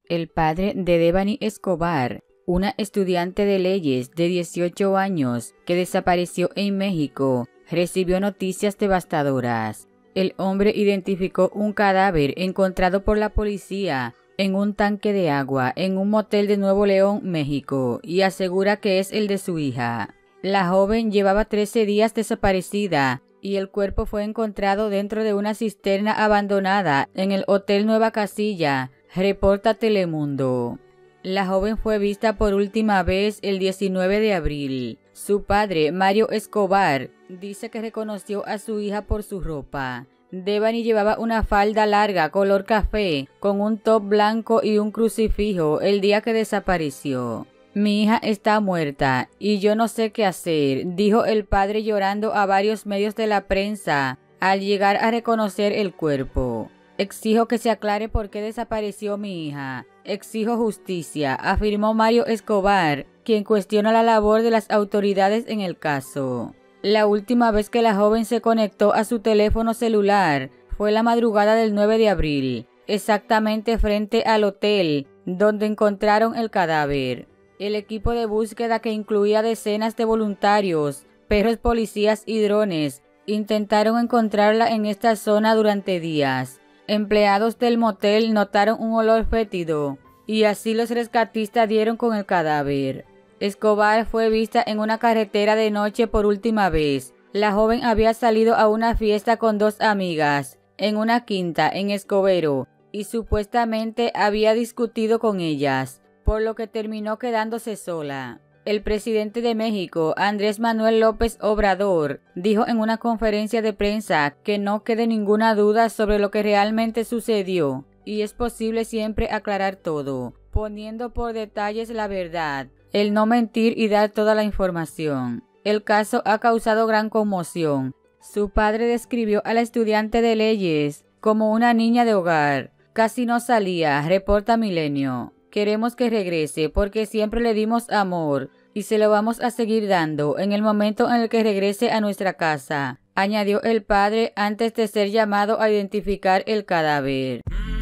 El padre de Devani Escobar, una estudiante de leyes de 18 años que desapareció en México, recibió noticias devastadoras. El hombre identificó un cadáver encontrado por la policía en un tanque de agua en un motel de Nuevo León, México, y asegura que es el de su hija. La joven llevaba 13 días desaparecida y el cuerpo fue encontrado dentro de una cisterna abandonada en el Hotel Nueva Casilla, reporta Telemundo. La joven fue vista por última vez el 19 de abril. Su padre, Mario Escobar, dice que reconoció a su hija por su ropa. Devani llevaba una falda larga color café con un top blanco y un crucifijo el día que desapareció. Mi hija está muerta y yo no sé qué hacer, dijo el padre llorando a varios medios de la prensa al llegar a reconocer el cuerpo. Exijo que se aclare por qué desapareció mi hija. Exijo justicia, afirmó Mario Escobar, quien cuestiona la labor de las autoridades en el caso. La última vez que la joven se conectó a su teléfono celular fue la madrugada del 9 de abril, exactamente frente al hotel donde encontraron el cadáver. El equipo de búsqueda, que incluía decenas de voluntarios, perros policías y drones, intentaron encontrarla en esta zona durante días. Empleados del motel notaron un olor fétido y así los rescatistas dieron con el cadáver. Escobar fue vista en una carretera de noche por última vez. La joven había salido a una fiesta con 2 amigas en una quinta en Escobedo y supuestamente había discutido con ellas, por lo que terminó quedándose sola. El presidente de México, Andrés Manuel López Obrador, dijo en una conferencia de prensa que no quede ninguna duda sobre lo que realmente sucedió y es posible siempre aclarar todo, poniendo por detalles la verdad, el no mentir y dar toda la información. El caso ha causado gran conmoción. Su padre describió a la estudiante de leyes como una niña de hogar. Casi no salía, reporta Milenio. Queremos que regrese porque siempre le dimos amor y se lo vamos a seguir dando en el momento en el que regrese a nuestra casa, añadió el padre antes de ser llamado a identificar el cadáver.